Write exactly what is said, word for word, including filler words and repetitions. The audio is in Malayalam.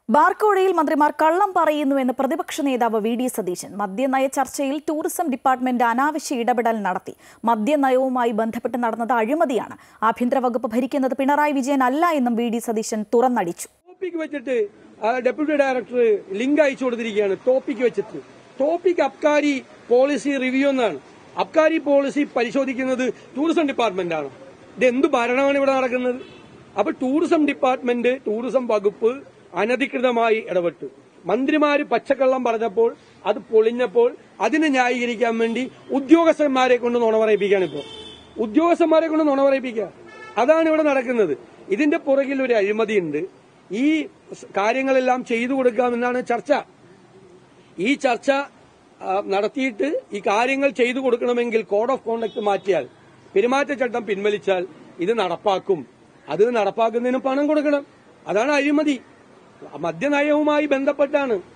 ബാർക്കോഴയിൽ മന്ത്രിമാർ കള്ളം പറയുന്നുവെന്ന് പ്രതിപക്ഷ നേതാവ് വി ഡി സതീശൻ. മദ്യനയ ചർച്ചയിൽ ടൂറിസം ഡിപ്പാർട്ട്മെന്റ് അനാവശ്യ ഇടപെടൽ നടത്തി. മദ്യനയവുമായി ബന്ധപ്പെട്ട് നടന്നത് അഴിമതിയാണ്. ആഭ്യന്തര വകുപ്പ് ഭരിക്കുന്നത് പിണറായി വിജയൻ അല്ല എന്നും വി ഡി സതീശൻ തുറന്നടിച്ചു. ടോപ്പിക് വെച്ചിട്ട് ഡെപ്യൂട്ടി ഡയറക്ടർ ലിങ്ക് അയച്ചു കൊടുത്തിരിക്കുകയാണ്. ടോപ്പിക് വെച്ചിട്ട് ടോപ്പിക് അബ്കാരി പോളിസി റിവ്യൂ എന്നാണ്. അബ്കാരി പോളിസി പരിശോധിക്കുന്നത് ടൂറിസം ഡിപ്പാർട്ട്മെന്റ് ആണ്. ഇത് എന്ത് ഭരണമാണ് ഇവിടെ നടക്കുന്നത്? അപ്പൊ ടൂറിസം ഡിപ്പാർട്ട്മെന്റ്, ടൂറിസം വകുപ്പ് അനധികൃതമായി ഇടപെട്ടു. മന്ത്രിമാര് പച്ചക്കള്ളം പറഞ്ഞപ്പോൾ, അത് പൊളിഞ്ഞപ്പോൾ അതിനെ ന്യായീകരിക്കാൻ വേണ്ടി ഉദ്യോഗസ്ഥന്മാരെ കൊണ്ട് നുണ പറയിപ്പിക്കുകയാണ്. ഇപ്പോൾ ഉദ്യോഗസ്ഥന്മാരെ കൊണ്ട് നുണ പറയിപ്പിക്കുക, അതാണ് ഇവിടെ നടക്കുന്നത്. ഇതിന്റെ പുറകിൽ ഒരു അഴിമതിയുണ്ട്. ഈ കാര്യങ്ങളെല്ലാം ചെയ്തു കൊടുക്കാമെന്നാണ് ചർച്ച. ഈ ചർച്ച നടത്തിയിട്ട് ഈ കാര്യങ്ങൾ ചെയ്തു കൊടുക്കണമെങ്കിൽ കോഡ് ഓഫ് കോണ്ടക്ട് മാറ്റിയാൽ, പെരുമാറ്റച്ചട്ടം പിൻവലിച്ചാൽ ഇത് നടപ്പാക്കും. അത് നടപ്പാക്കുന്നതിന് പണം കൊടുക്കണം. അതാണ് അഴിമതി. മദ്യനയവുമായി ബന്ധപ്പെട്ടാണ്